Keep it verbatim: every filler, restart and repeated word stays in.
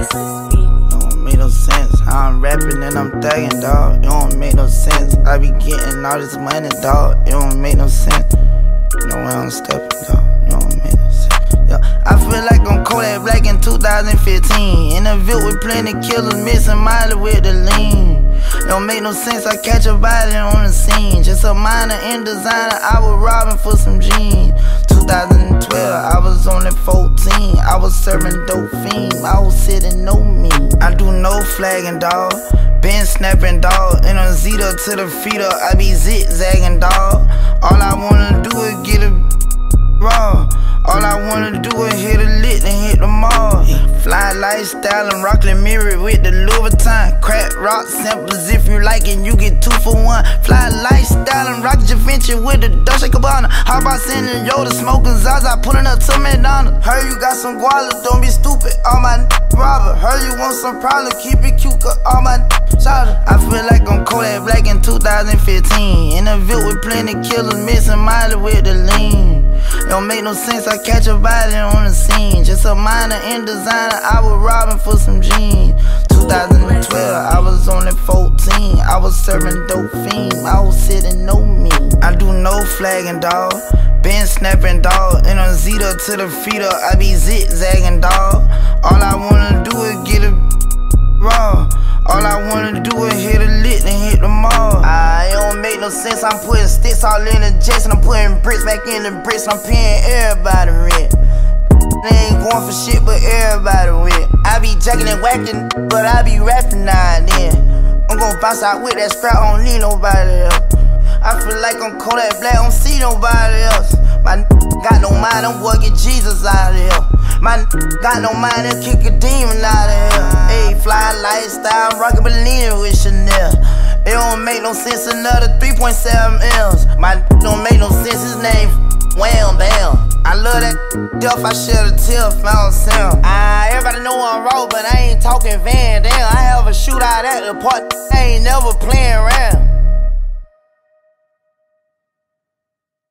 Don't make no sense. I'm rapping and I'm thugging, dawg. It don't make no sense. I be getting all this money, dawg. It don't make no sense. You know where I'm stepping, dawg. It don't make no sense. Yeah. I feel like I'm Kodak Black in two thousand fifteen. In a Ville with plenty killers, missing Miley with the lean. It don't make no sense. I catch a body on the scene. Just a minor in designer. I was robbing for some jeans. two thousand twelve, I was only fourteen. I was serving dope fiend. I was sitting no me. I do no flagging, dawg. Been snapping, dawg. In a Zeta to the feeder, I be zigzagging, dawg. All I wanna do is get a raw. All I wanna do is hit a lick and hit the mall. Fly lifestyle and Rockland mirror with the Louis Vuitton. Crack rock samples if you like it, you get two for one. Fly lifestyle and rock Javinci with the Dolce Gabbana. How about sending Yoda smoking Zaza, pulling up to McDonald's. Heard you got some guala, don't be stupid. All my robber. Heard you want some problem, keep it cute, cause all my shouter. I feel like I'm Kodak Black in two thousand fifteen. In a Ville with plenty killers, missing Miley with the lean. It don't make no sense. I catch a body on the scene. Just a minor in designer. I was robbing for some jeans. two thousand twelve, I was only fourteen. I was serving dope fiend. I was sitting no me. I do no flagging, dawg. Been snapping, dawg. In a Zeta to the feeder, I be zigzagging, dawg. All I wanna do is get a raw. All I wanna do is hit a lick and hit the mall. Ah, it don't make no sense. I'm putting sticks all in the jets and I'm putting bricks back in the bricks. I'm paying everybody rent. They ain't going for shit, but everybody rent. I be jacking and whacking, but I be rapping now and then. I'm gon' bounce out with that scrap, I don't need nobody else. I feel like I'm Kodak Black, I don't see nobody else. My got no mind, I'm working Jesus out of here. My got no mind, and kick a demon out of here. Ayy, fly lifestyle, rockin' Bellini with Chanel. It don't make no sense, another three point seven M's. My don't make no sense, his name Wham Bam. I love that duff, I shed a tear, found Sam. Ah, everybody know I'm raw, but I ain't talking Van Dam. I have a shootout at the park, I ain't never playing around.